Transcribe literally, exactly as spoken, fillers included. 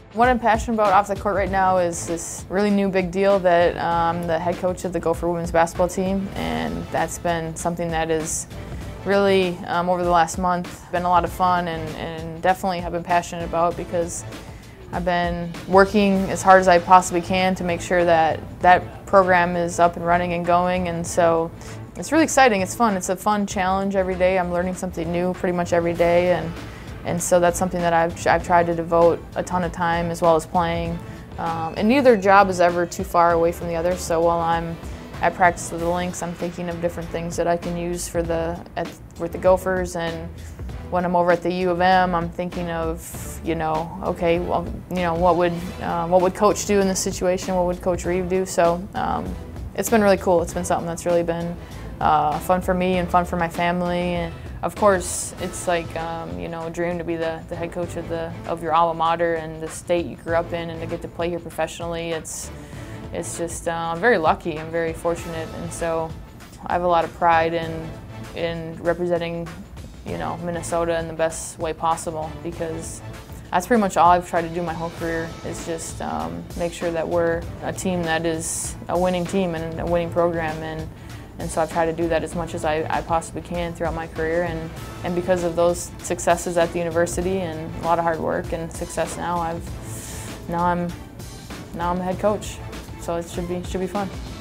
What I'm passionate about off the court right now is this really new big deal that I'm the head coach of the Gopher women's basketball team, and that's been something that is really, um, over the last month, been a lot of fun and, and definitely have been passionate about, because I've been working as hard as I possibly can to make sure that that program is up and running and going, and so it's really exciting. It's fun. It's a fun challenge every day. I'm learning something new pretty much every day, and and so that's something that I've, I've tried to devote a ton of time as well as playing. Um, and neither job is ever too far away from the other, so while I'm at practice with the Lynx, I'm thinking of different things that I can use for the at, with the Gophers, and when I'm over at the U of M, I'm thinking of, you know, okay, well, you know, what would uh, what would Coach do in this situation? What would Coach Reeve do? So um, it's been really cool. It's been something that's really been uh, fun for me and fun for my family. And of course, it's like um, you know, a dream to be the, the head coach of the of your alma mater and the state you grew up in, and to get to play here professionally. It's it's just uh, I'm very lucky. I'm very fortunate, and so I have a lot of pride in in representing, you know, Minnesota in the best way possible, because that's pretty much all I've tried to do my whole career, is just um, make sure that we're a team that is a winning team and a winning program, and and so I've tried to do that as much as I, I possibly can throughout my career, and and because of those successes at the university and a lot of hard work and success now, I've now I'm now I'm the head coach, so it should be should be fun.